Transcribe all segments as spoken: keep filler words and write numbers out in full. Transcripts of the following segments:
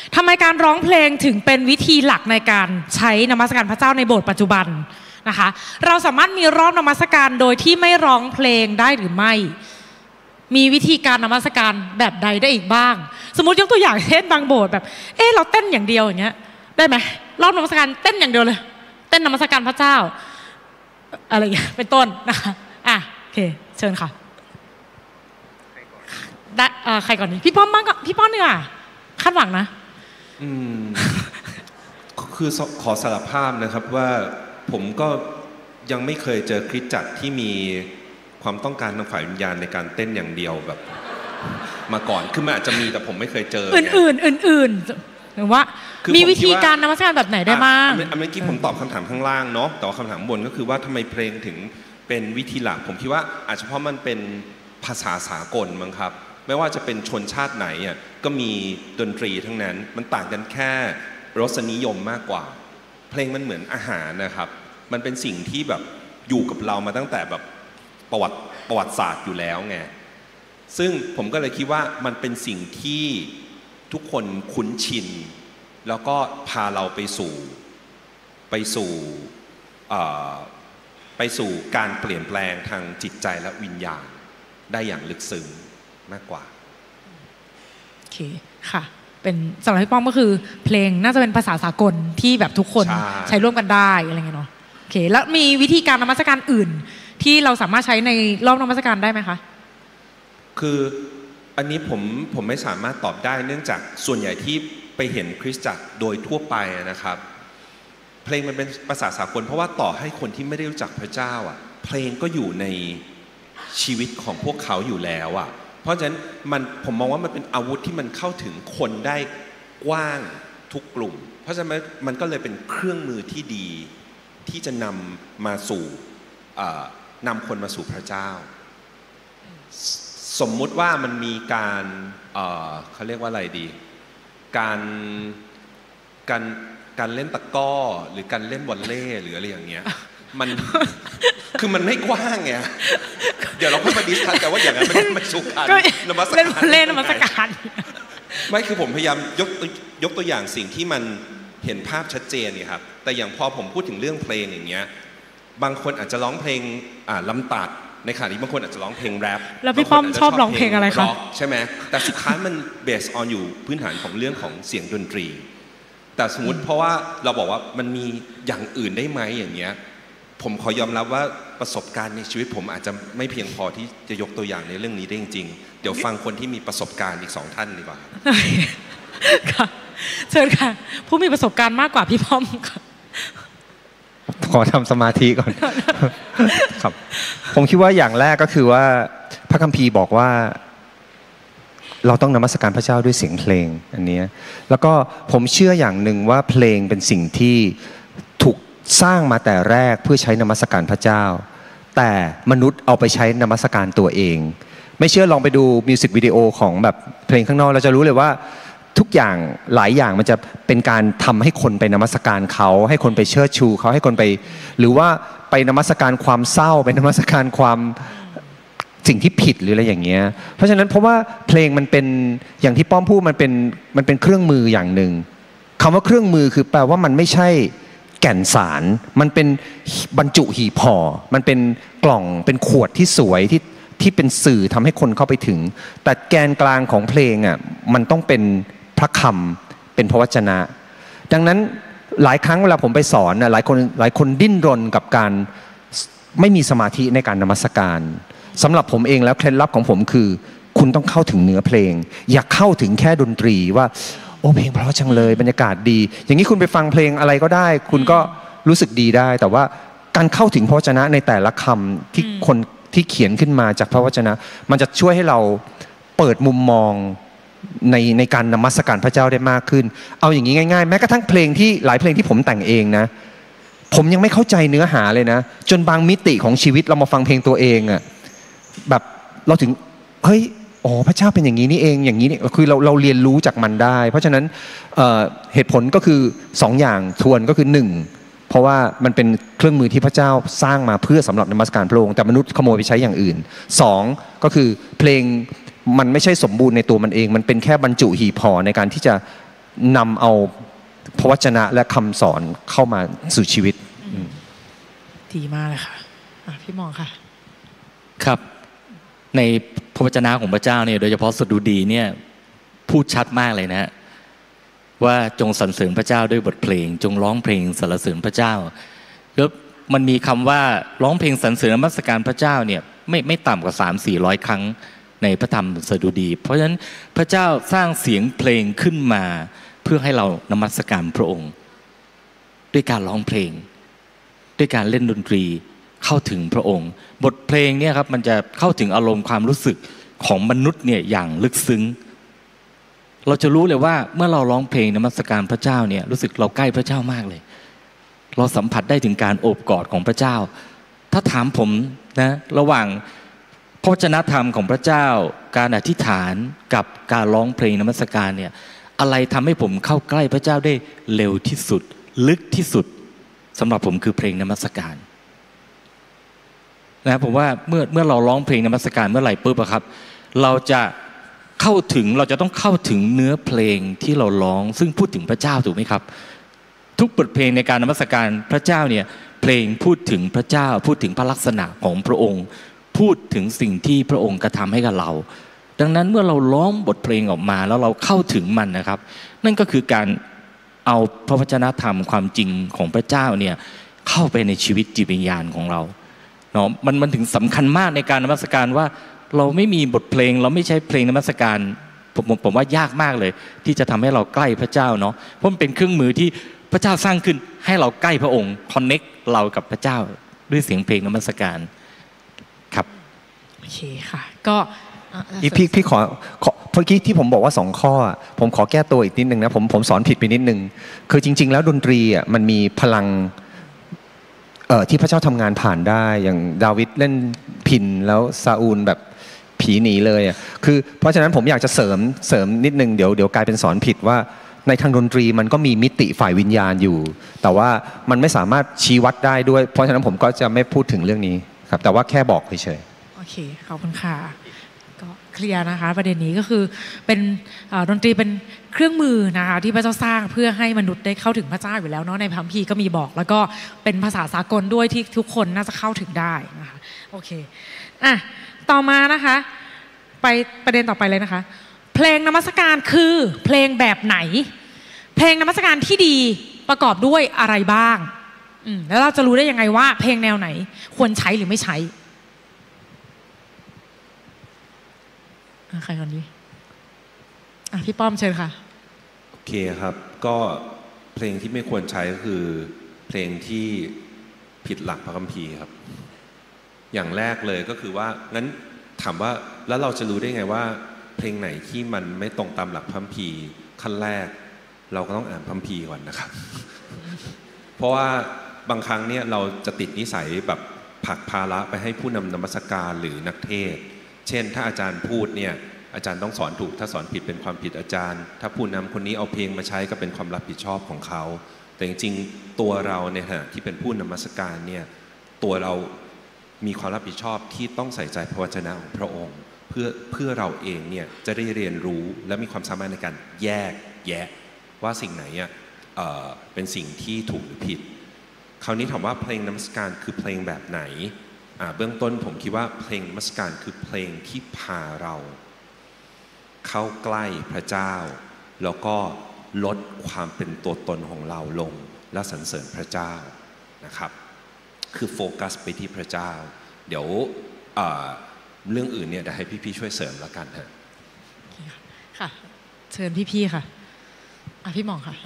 ทำไมการร้องเพลงถึงเป็นวิธีหลักในการใช้นมัสการพระเจ้าในโบสถ์ปัจจุบันนะคะเราสามารถมีรอบนมัสการโดยที่ไม่ร้องเพลงได้หรือไม่มีวิธีการนมัสการแบบใดได้อีกบ้างสมมติยกตัวอย่างเช่นบางโบสถ์แบบเออเราเต้นอย่างเดียวอย่างเงี้ยได้ไหมรอบนมัสการเต้นอย่างเดียวเลยเต้นนมัสการพระเจ้าอะไรอย่างเงี้ยเป็นต้นนะคะอ่ะโอเคเชิญค่ะได้ใครก่อนดีพี่ป้อมบ้างก็พี่ป้อมเนี่ยคาดหวังนะอืมคือขอสารภาพนะครับว่าผมก็ยังไม่เคยเจอคริสตจักรที่มีความต้องการทางฝ่ายวิญญาณในการเต้นอย่างเดียวแบบมาก่อนคือมันอาจจะมีแต่ผมไม่เคยเจออื่นๆอื่นๆหรือว่ามีวิธีการนมัสการแบบไหนได้บ้างเมื่อกี้ผมตอบคำถามข้างล่างเนาะแต่ว่าคำถามบนก็คือว่าทำไมเพลงถึงเป็นวิธีหลักผมคิดว่าอาจจะเพราะมันเป็นภาษาสากลมั้งครับไม่ว่าจะเป็นชนชาติไหนอ่ะก็มีดนตรีทั้งนั้นมันต่างกันแค่รสนิยมมากกว่าเพลงมันเหมือนอาหารนะครับมันเป็นสิ่งที่แบบอยู่กับเรามาตั้งแต่แบบประวัติประวัติศาสตร์อยู่แล้วไงซึ่งผมก็เลยคิดว่ามันเป็นสิ่งที่ทุกคนคุ้นชินแล้วก็พาเราไปสู่ไปสู่ไปสู่การเปลี่ยนแปลงทางจิตใจและวิญญาณได้อย่างลึกซึ้งมากกว่าโอเคค่ะเป็นสำหรับพี่ป้อมก็คือเพลงน่าจะเป็นภาษาสากลที่แบบทุกคนใช้ร่วมกันได้อะไรเงี้ยเนาะโอเคแล้วมีวิธีการนมัสการอื่นที่เราสามารถใช้ในรอบนมัสการได้ไหมคะคืออันนี้ผมผมไม่สามารถตอบได้เนื่องจากส่วนใหญ่ที่ไปเห็นคริสตจักรโดยทั่วไปนะครับเพลงมันเป็นภาษาสากลเพราะว่าต่อให้คนที่ไม่ได้รู้จักพระเจ้าอ่ะเพลงก็อยู่ในชีวิตของพวกเขาอยู่แล้วอ่ะเพราะฉะนั้นมันผมมองว่ามันเป็นอาวุธที่มันเข้าถึงคนได้กว้างทุกกลุ่มเพราะฉะนั้นมันก็เลยเป็นเครื่องมือที่ดีที่จะนำมาสู่นำคนมาสู่พระเจ้าสมมุติว่ามันมีการเขาเรียกว่าอะไรดีการการการเล่นตะก้อหรือการเล่นวอลเลย์หรืออะไรอย่างเงี้ยมันคือมันไม่กว้างไงเดี๋ยวเราค่อยมาดิสคัสกันว่าอย่างนั้นมันไม่สู่การนมัสการเล่นนมัสการไม่คือผมพยายามยกยกตัวอย่างสิ่งที่มันเห็นภาพชัดเจนเนี่ยครับแต่อย่างพอผมพูดถึงเรื่องเพลงอย่างเงี้ยบางคนอาจจะร้องเพลงอ่าลำตัดในขณะที่บางคนอาจจะร้องเพลงแรปแล้วพี่ป้อมชอบร้องเพลงอะไรครับใช่ไหมแต่สุดท้ายมันเบสออนอยู่พื้นฐานของเรื่องของเสียงดนตรีแต่สมมติเพราะว่าเราบอกว่ามันมีอย่างอื่นได้ไหมอย่างเงี้ยผมขอยอมรับว่าประสบการณ์ในชีวิตผมอาจจะไม่เพียงพอที่จะยกตัวอย่างในเรื่องนี้ได้จริงๆเดี๋ยวฟังคนที่มีประสบการณ์อีกสองท่านดีกว่าค่ะเชิญค่ะผู้มีประสบการณ์มากกว่าพี่ป้อมค่ะขอทำสมาธิก่อนครับผมคิดว่าอย่างแรกก็คือว่าพระคัมภีร์บอกว่าเราต้องนมัสการพระเจ้าด้วยเสียงเพลงอันนี้แล้วก็ผมเชื่ออย่างหนึ่งว่าเพลงเป็นสิ่งที่ถูกสร้างมาแต่แรกเพื่อใช้นมัสการพระเจ้าแต่มนุษย์เอาไปใช้นมัสการตัวเองไม่เชื่อลองไปดูมิวสิกวิดีโอของแบบเพลงข้างนอกเราจะรู้เลยว่าทุกอย่างหลายอย่างมันจะเป็นการทำให้คนไปนมัสการเขาให้คนไปเชิดชูเขาให้คนไปหรือว่าไปนมัสการความเศร้าไปนมัสการความสิ่งที่ผิดหรืออะไรอย่างเงี้ยเพราะฉะนั้นเพราะว่าเพลงมันเป็นอย่างที่ป้อมพูดมันเป็นมันเป็นเครื่องมืออย่างหนึ่งคำว่าเครื่องมือคือแปลว่ามันไม่ใช่แก่นสารมันเป็นบรรจุหีบห่อมันเป็นกล่องเป็นขวดที่สวยที่ที่เป็นสื่อทำให้คนเข้าไปถึงแต่แกนกลางของเพลงอ่ะมันต้องเป็นพระคำเป็นพระวจนะดังนั้นหลายครั้งเวลาผมไปสอนหลายคนหลายคนดิ้นรนกับการไม่มีสมาธิในการนมัสการสำหรับผมเองแล้วเคล็ดลับของผมคือคุณต้องเข้าถึงเนื้อเพลงอย่าเข้าถึงแค่ดนตรีว่าโอ้เพลงเพราะจังเลยบรรยากาศดีอย่างนี้คุณไปฟังเพลงอะไรก็ได้คุณก็รู้สึกดีได้แต่ว่าการเข้าถึงพระวจนะในแต่ละคำที่คนที่เขียนขึ้นมาจากพระวจนะมันจะช่วยให้เราเปิดมุมมองในในการนมัสการพระเจ้าได้มากขึ้นเอาอย่างนี้ง่ายๆแม้กระทั่งเพลงที่หลายเพลงที่ผมแต่งเองนะผมยังไม่เข้าใจเนื้อหาเลยนะจนบางมิติของชีวิตเรามาฟังเพลงตัวเองอะแบบเราถึงเฮ้ยอ๋อพระเจ้าเป็นอย่างนี้นี่เองอย่างนี้นี่คือเราเราเรียนรู้จากมันได้เพราะฉะนั้น เอ่อ เหตุผลก็คือสองอย่างทวนก็คือหนึ่งเพราะว่ามันเป็นเครื่องมือที่พระเจ้าสร้างมาเพื่อสำหรับนมัสการพระองค์แต่มนุษย์ขโมยไปใช้อย่างอื่นสองก็คือเพลงมันไม่ใช่สมบูรณ์ในตัวมันเองมันเป็นแค่บรรจุหีบห่อในการที่จะนำเอาพระวจนะและคำสอนเข้ามาสู่ชีวิตดีมากเลยค่ะพี่มองค่ะครับในพระวจนะของพระเจ้าเนี่ยโดยเฉพาะสดุดีเนี่ยพูดชัดมากเลยนะว่าจงสรรเสริญพระเจ้าด้วยบทเพลงจงร้องเพลงสรรเสริญพระเจ้าแล้วมันมีคำว่าร้องเพลงสรรเสริญนมัสการพระเจ้าเนี่ยไม่ไม่ต่ำกว่า สามถึงสี่ร้อย ครั้งในพระธรรมสดุดีเพราะฉะนั้นพระเจ้าสร้างเสียงเพลงขึ้นมาเพื่อให้เรานมัสการพระองค์ด้วยการร้องเพลงด้วยการเล่นดนตรีเข้าถึงพระองค์บทเพลงเนี่ยครับมันจะเข้าถึงอารมณ์ความรู้สึกของมนุษย์เนี่ยอย่างลึกซึ้งเราจะรู้เลยว่าเมื่อเราร้องเพลงนมัสการพระเจ้าเนี่ยรู้สึกเราใกล้พระเจ้ามากเลยเราสัมผัสได้ถึงการโอบกอดของพระเจ้าถ้าถามผมนะระหว่างพระวจนะธรรมของพระเจ้าการอธิษฐานกับการร้องเพลงนมัสการเนี่ยอะไรทำให้ผมเข้าใกล้พระเจ้าได้เร็วที่สุดลึกที่สุดสำหรับผมคือเพลงนมัสการนะผมว่าเมื่อเมื่อเราร้องเพลงนมัสการเมื่อไหร่ปุ๊บอะครับเราจะเข้าถึงเราจะต้องเข้าถึงเนื้อเพลงที่เราร้องซึ่งพูดถึงพระเจ้าถูกไหมครับทุกบทเพลงในการนมัสการพระเจ้าเนี่ยเพลงพูดถึงพระเจ้าพูดถึงพระลักษณะของพระองค์พูดถึงสิ่งที่พระองค์กระทำให้กับเราดังนั้นเมื่อเราร้องบทเพลงออกมาแล้วเราเข้าถึงมันนะครับนั่นก็คือการเอาพระวจนะธรรมความจริงของพระเจ้าเนี่ยเข้าไปในชีวิตจิตวิญญาณของเราเนาะมันมันถึงสำคัญมากในการนมัสการว่าเราไม่มีบทเพลงเราไม่ใช้เพลงนมัสการผมผมผมว่ายากมากเลยที่จะทำให้เราใกล้พระเจ้าเนาะเพราะมันเป็นเครื่องมือที่พระเจ้าสร้างขึ้นให้เราใกล้พระองค์คอนเน็กเรากับพระเจ้าด้วยเสียงเพลงนมัสการครับโอเคค่ะก็พี่พี่ขอเมื่อกี้ที่ผมบอกว่าสองข้อผมขอแก้ตัวอีกนิดนึงนะผมผมสอนผิดไปนิดนึงคือจริงๆแล้วดนตรีอ่ะมันมีพลังเอ่อที่พระเจ้าทำงานผ่านได้อย่างดาวิดเล่นพิณแล้วซาอูลแบบผีหนีเลยอ่ะคือเพราะฉะนั้นผมอยากจะเสริมเสริมนิดนึงเดี๋ยวเดี๋ยวกลายเป็นสอนผิดว่าในทางดนตรีมันก็มีมิติฝ่ายวิญญาณอยู่แต่ว่ามันไม่สามารถชี้วัดได้ด้วยเพราะฉะนั้นผมก็จะไม่พูดถึงเรื่องนี้ครับแต่ว่าแค่บอกเฉยๆโอเคขอบคุณค่ะก็เคลียร์นะคะประเด็นนี้ก็คือเป็นดนตรีเป็นเครื่องมือนะคะที่พระเจ้าสร้างเพื่อให้มนุษย์ได้เข้าถึงพระเจ้าอยู่แล้วเนาะในพระคัมภีร์ก็มีบอกแล้วก็เป็นภาษาสากลด้วยที่ทุกคนน่าจะเข้าถึงได้นะคะโอเคอ่ะต่อมานะคะไปประเด็นต่อไปเลยนะคะเพลงนมัสการคือเพลงแบบไหนเพลงนมัสการที่ดีประกอบด้วยอะไรบ้างแล้วเราจะรู้ได้ยังไงว่าเพลงแนวไหนควรใช้หรือไม่ใช้ใครคนนี้อ่ะพี่ป้อมเชิญค่ะโอเคครับก็เพลงที่ไม่ควรใช้ก็คือเพลงที่ผิดหลักพระคัมภีร์ครับอย่างแรกเลยก็คือว่างั้นถามว่าแล้วเราจะรู้ได้ไงว่าเพลงไหนที่มันไม่ตรงตามหลักพระคัมภีร์ขั้นแรกเราก็ต้องอ่านพระคัมภีร์ก่อนนะครับ เพราะว่าบางครั้งเนี่ยเราจะติดนิสัยแบบผลักภาระไปให้ผู้นำนมัสการหรือนักเทศเช่นถ้าอาจารย์พูดเนี่ยอาจารย์ต้องสอนถูกถ้าสอนผิดเป็นความผิดอาจารย์ถ้าผู้นำคนนี้เอาเพลงมาใช้ก็เป็นความรับผิดชอบของเขาแต่จริงๆตัวเราเนี่ยฮะที่เป็นผู้นมัสการเนี่ยตัวเรามีความรับผิดชอบที่ต้องใส่ใจพระวจนะของพระองค์เพื่อเพื่อเราเองเนี่ยจะได้เรียนรู้และมีความสามารถในการแยกแยะว่าสิ่งไหนอ่ะเอ่อเป็นสิ่งที่ถูกหรือผิดคราวนี้ถามว่าเพลงนมัสการคือเพลงแบบไหนเบื้องต้นผมคิดว่าเพลงนมัสการคือเพลงที่พาเราเข้าใกล้พระเจ้าแล้วก็ลดความเป็นตัวตนของเราลงและสรรเสริญพระเจ้านะครับคือโฟกัสไปที่พระเจ้าเดี๋ยวเอ่อเรื่องอื่นเนี่ยเดี๋ยวให้พี่ๆช่วยเสริมแล้วกันฮะค่ะเชิญพี่ๆค่ะอ่ะพี่หม่องค่ะ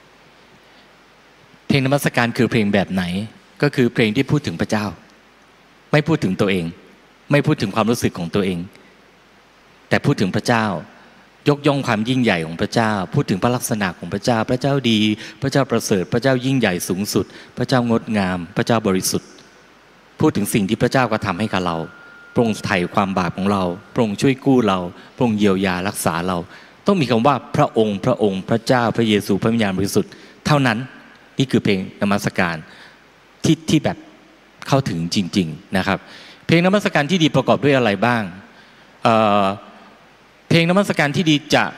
เพลงนมัสการคือเพลงแบบไหนก็คือเพลงที่พูดถึงพระเจ้าไม่พูดถึงตัวเองไม่พูดถึงความรู้สึกของตัวเองแต่พูดถึงพระเจ้ายกย่องความยิ่งใหญ่ของพระเจ้าพูดถึงพระลักษณะของพระเจ้าพระเจ้าดีพระเจ้าประเสริฐพระเจ้ายิ่งใหญ่สูงสุดพระเจ้างดงามพระเจ้าบริสุทธิ์พูดถึงสิ่งที่พระเจ้ากระทำให้กับเราพระองค์ไถ่ความบาปของเราพระองค์ช่วยกู้เราพระองค์เยียวยารักษาเราต้องมีคำว่าพระองค์พระองค์พระเจ้าพระเยซูพระวิญญาณบริสุทธิ์เท่านั้นนี่คือเพลงนมัสการที่ที่แบบเข้าถึงจริงๆนะครับเพลงนมัสการที่ดีประกอบด้วยอะไรบ้างเอ่อเพลงนมัสการที่ดีจะ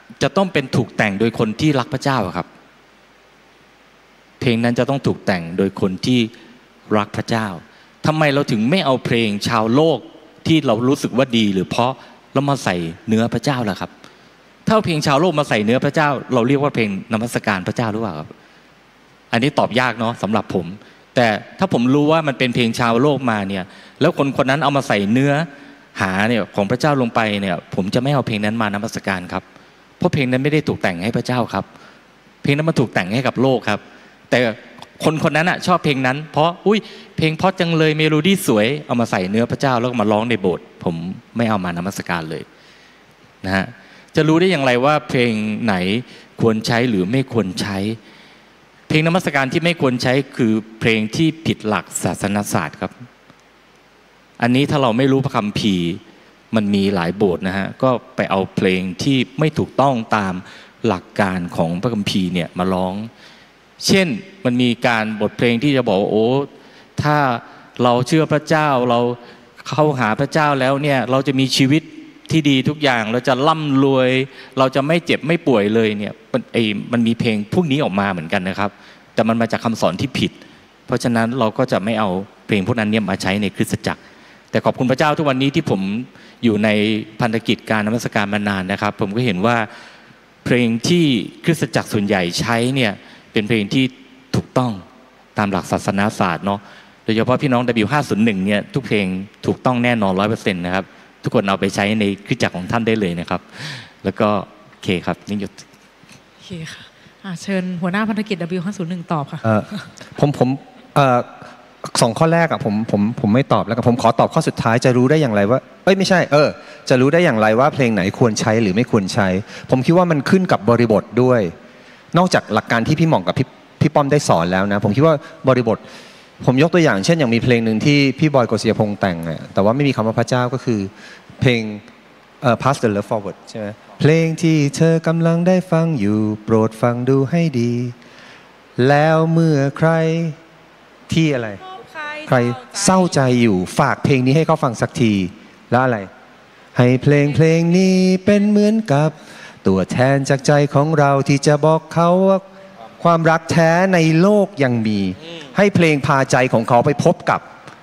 จะต้องเป็นถูกแต่งโดยคนที่รักพระเจ้าครับเพลงนั้นจะต้องถูกแต่งโดยคนที่รักพระเจ้าทำไมเราถึงไม่เอาเพลงชาวโลกที่เรารู้สึกว่าดีหรือเพราะแล้วมาใส่เนื้อพระเจ้าล่ะครับถ้าเอาเพลงชาวโลกมาใส่เนื้อพระเจ้าเราเรียกว่าเพลงนมัสการพระเจ้าหรือเปล่าครับอันนี้ตอบยากเนาะสำหรับผมแต่ถ้าผมรู้ว่ามันเป็นเพลงชาวโลกมาเนี่ยแล้วคนคนนั้นเอามาใส่เนื้อหาเนี่ยของพระเจ้าลงไปเนี่ยผมจะไม่เอาเพลงนั้นมานมัสการครับเพราะเพลงนั้นไม่ได้ถูกแต่งให้พระเจ้าครับเพลงนั้นมันถูกแต่งให้กับโลกครับแต่คนคนนั้นอ่ะชอบเพลงนั้นเพราะอุ้ยเพลงเพราะจังเลยเมโลดี้สวยเอามาใส่เนื้อพระเจ้าแล้วก็มาร้องในโบสถ์ผมไม่เอามานมัสการเลยนะฮะจะรู้ได้อย่างไรว่าเพลงไหนควรใช้หรือไม่ควรใช้เพลงนมัสการที่ไม่ควรใช้คือเพลงที่ผิดหลักศาสนศาสตร์ครับอันนี้ถ้าเราไม่รู้พระคัมภีร์มันมีหลายโบสถ์นะฮะก็ไปเอาเพลงที่ไม่ถูกต้องตามหลักการของพระคัมภีร์เนี่ยมาร้องเช่นมันมีการบทเพลงที่จะบอกโอ้ถ้าเราเชื่อพระเจ้าเราเข้าหาพระเจ้าแล้วเนี่ยเราจะมีชีวิตที่ดีทุกอย่างเราจะร่ำรวยเราจะไม่เจ็บไม่ป่วยเลยเนี่ยมันไอ้มันมีเพลงพวกนี้ออกมาเหมือนกันนะครับแต่มันมาจากคำสอนที่ผิดเพราะฉะนั้นเราก็จะไม่เอาเพลงพวกนั้นเนี่ยมาใช้ในคริสตจักรแต่ขอบคุณพระเจ้าทุกวันนี้ที่ผมอยู่ในพันธกิจการนมัสการมานานนะครับผมก็เห็นว่าเพลงที่คริสตจักรส่วนใหญ่ใช้เนี่ยเป็นเพลงที่ถูกต้องตามหลักศาสนาศาสตร์เนาะโดยเฉพาะพี่น้อง ดับเบิลยู ห้าศูนย์หนึ่ง เนี่ยทุกเพลงถูกต้องแน่นอน ร้อยเปอร์เซ็นต์ นะครับทุกคนเอาไปใช้ในคริสตจักรของท่านได้เลยนะครับแล้วก็โอเคครับนี่หยุดโอเคค่ะเชิญหัวหน้าพันธกิจ ดับเบิลยู ห้าศูนย์หนึ่ง ตอบค่ะผมผมสองข้อแรกอ่ะผมผมผมไม่ตอบแล้วกันผมขอตอบข้อสุดท้ายจะรู้ได้อย่างไรว่าเอ้ยไม่ใช่เออจะรู้ได้อย่างไรว่าเพลงไหนควรใช้หรือไม่ควรใช้ผมคิดว่ามันขึ้นกับบริบทด้วยนอกจากหลักการที่พี่หม่องกับพี่พี่ป้อมได้สอนแล้วนะผมคิดว่าบริบทผมยกตัวอย่างเช่นอย่างมีเพลงหนึ่งที่พี่บอยโกศิยพงษ์แต่งเนี่ยแต่ว่าไม่มีคำว่าพระเจ้าก็คือเพลงเอ่อ Pass the Love Forward ใช่ไหมเพลงที่เธอกำลังได้ฟังอยู่โปรดฟังดูให้ดีแล้วเมื่อใครที่อะไรใครเศร้าใจอยู่ฝากเพลงนี้ให้เขาฟังสักทีแล้วอะไรให้เพลงเพลงนี้เป็นเหมือนกับตัวแทนจากใจของเราที่จะบอกเขาว่าความรักแท้ในโลกยังมีให้เพลงพาใจของเขาไปพบกับ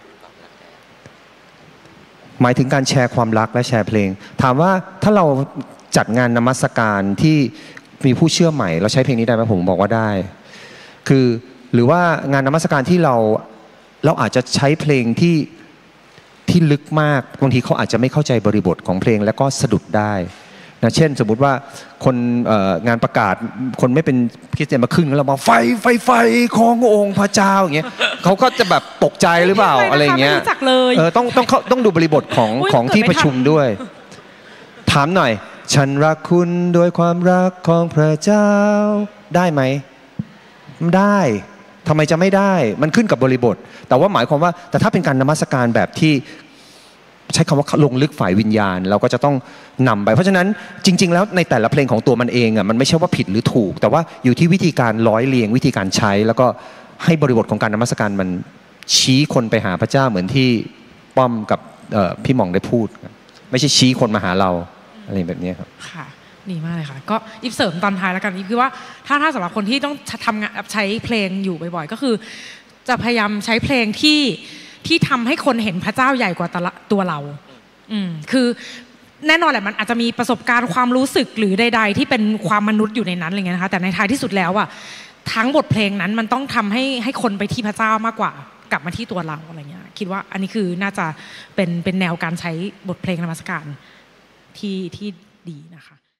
หมายถึงการแชร์ความรักและแชร์เพลงถามว่าถ้าเราจัดงานนมัสการที่มีผู้เชื่อใหม่เราใช้เพลงนี้ได้ไหมผมบอกว่าได้คือหรือว่างานนมัสการที่เราเราอาจจะใช้เพลงที่ที่ลึกมากบางทีเขาอาจจะไม่เข้าใจบริบทของเพลงแล้วก็สะดุดได้นะเช่นสมมุติว่าคนงานประกาศคนไม่เป็นคริสเตียนมาครึ่งแล้วเรามาไฟไฟไฟขององค์พระเจ้าอย่างเงี้ยเขาก็จะแบบตกใจหรือเปล่าอะไรเงี้ยเออต้องต้องต้องดูบริบทของของที่ประชุมด้วยถามหน่อยฉันรักคุณด้วยความรักของพระเจ้าได้ไหมได้ทำไมจะไม่ได้มันขึ้นกับบริบทแต่ว่าหมายความว่าแต่ถ้าเป็นการนมัสการแบบที่ใช้คำว่าลงลึกฝ่ายวิญญาณเราก็จะต้องนำไปเพราะฉะนั้นจริงๆแล้วในแต่ละเพลงของตัวมันเองอ่ะมันไม่ใช่ว่าผิดหรือถูกแต่ว่าอยู่ที่วิธีการร้อยเรียงวิธีการใช้แล้วก็ให้บริบทของการนมัสการมันชี้คนไปหาพระเจ้าเหมือนที่ป้อมกับพี่หม่องได้พูดไม่ใช่ชี้คนมาหาเราอะไรแบบนี้ครับค่ะดีมากเลยค่ะก็ยิบเสริมตอนท้ายแล้วกันยิบคือว่าถ้าถ้าสำหรับคนที่ต้องทำงานใช้เพลงอยู่บ่อยๆก็คือจะพยายามใช้เพลงที่ที่ทำให้คนเห็นพระเจ้าใหญ่กว่าตัวเราอืมคือแน่นอนแหละมันอาจจะมีประสบการณ์ความรู้สึกหรือใดๆที่เป็นความมนุษย์อยู่ในนั้นอะไรเงี้ยนะคะแต่ในท้ายที่สุดแล้วอ่ะทั้งบทเพลงนั้นมันต้องทำให้ให้คนไปที่พระเจ้ามากกว่ากลับมาที่ตัวเราอะไรเงี้ยคิดว่าอันนี้คือน่าจะเป็นเป็นแนวการใช้บทเพลงนมัสการที่ที่ดีนะคะ